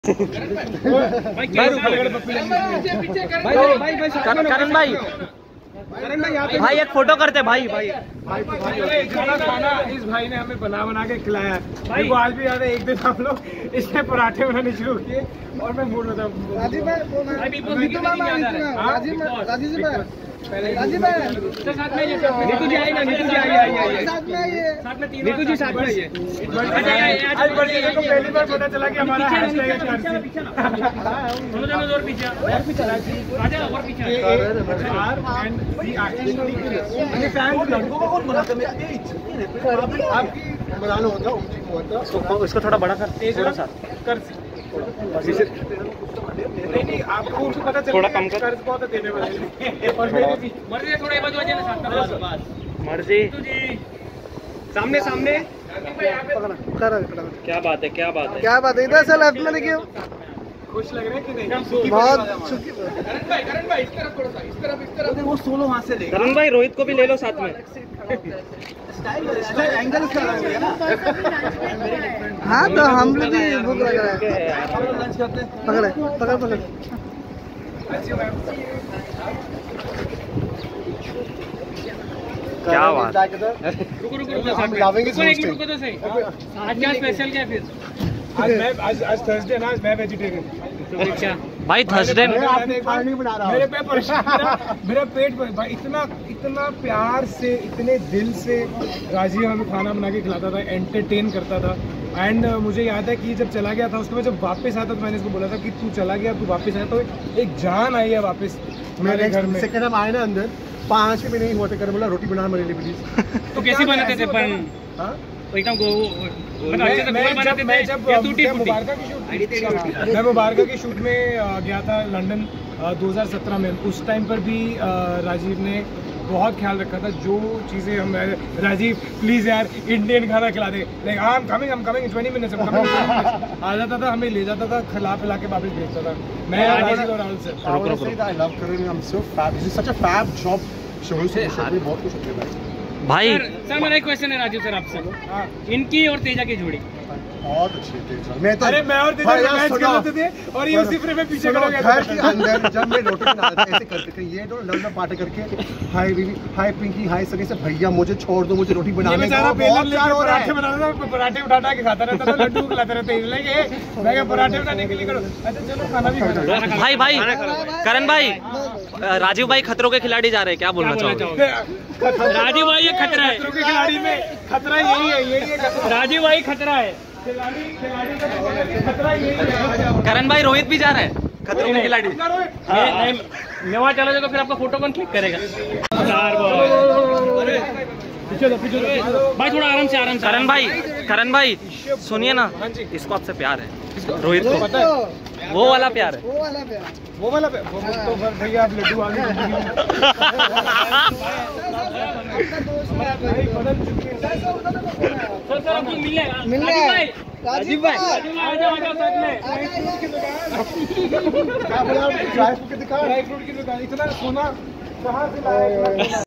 करण भाई एक फोटो करते भाई खाना इस भाई ने हमें बना के खिलाया भाई को आज भी याद है। एक दिन हम लोग इसने पराठे बनाने शुरू किए और मैं मूड में था। नीतू जी आई ना, नीतू जी आई नीतू जी साथ में आइए। आज बर्थडे को पहली बार पता चला कि हमारा हैशटैग इसको थोड़ा बड़ा कर, थोड़ा सा नहीं आपको उसको पता चला, थोड़ा कम कर बहुत देने वाले मर्जी थोड़ा मर्जी सामने क्या बात है इधर से लेफ्ट में देखिए। खुश लग रहे हैं कि नहीं? बहुत करण भाई इस तरफ थोड़ा सा, इस तरफ वो सोलो वहां से लेगा। करण भाई रोहित को भी ले लो साथ में। एंगल इसका अलग है ना। हाँ तो हम लोग भी भूख लग रहा है। लंच करते हैं। पकड़ क्या बात। रुको हम लावेंगे। रुको तो सही। आज क्या स्पेशल क्या फिर? आज थर्सडे ना, मैं वेजिटेरियन। अच्छा भाई थर्सडे मेरे पे परेशान, मेरा पेट भाई इतना प्यार से, इतने दिल से राजीव हमें खाना बना के खिलाता था, एंटरटेन करता था। एंड मुझे याद है कि जब चला गया था उसके बाद जब वापस आया था तो मैंने इसको बोला था कि तू चला गया, तू वापस आया तो एक जान आई है वापस मेरे घर में। सेकंड हम आए ना अंदर 5 भी नहीं हुआ था, बोला रोटी बनाना मेरे लिए प्लीज। तो कैसे बनाते थे पर एकदम मैं मुबारका की शूट में गया था लंदन 2017 में। उस टाइम पर भी राजीव ने बहुत ख्याल रखा था। जो चीज़ें हम राजीव प्लीज़ यार इंडियन खाना खिला दे, like I am coming 20 minutes आ जाता था, हमें ले जाता था, खिला पिला के वापस भेजता था। मैं राजीव और राहुल से बहुत खुश होते हैं भाई। सर मेरा एक क्वेश्चन है राजीव सर आपसे। इनकी और तेजा की जोड़ी बहुत अच्छी है। मैं तो मैं और तेजा मैच कर लेते थे और ये उसी फ्रेम में पीछे खड़ा हो गया था। घर के अंदर जब मैं रोटी बना रहा था ऐसे करके ये तो लव पार्टी करके हाय बीबी, हाय पिंकी, हाय सनी से भैया मुझे छोड़ दो, मुझे रोटी बनाने का बहुत प्यार हो रहा है। पराठे बनाता था, पराठे उठा के खाता रहता था, लड्डू खिलाते रहते मैं क्या पराठे बनाने के लिए करो। अच्छा चलो खाना भी भाई करण भाई, राजीव भाई खतरों के खिलाड़ी जा रहे हैं, क्या बोलना चाहोगे? राजीव भाई ये खतरा है, खतरों के खिलाड़ी में खतरा यही है राजीव भाई खतरा है। खिलाड़ी का खतरा यही है। करण भाई रोहित भी जा रहा है खतरों के खिलाड़ी। मैं वहाँ चला जाऊँगा, फिर आपका फोटो कौन क्लिक करेगा? भाई थोड़ा आराम से करण भाई सुनिए ना, इसको आपसे प्यार है, रोहित को वो वाला प्यार है। वो वाला तो भैया आप लड्डू आगे राजीव भाई ड्राई फ्रूट की दुकान, इतना सोना कहाँ से लाया?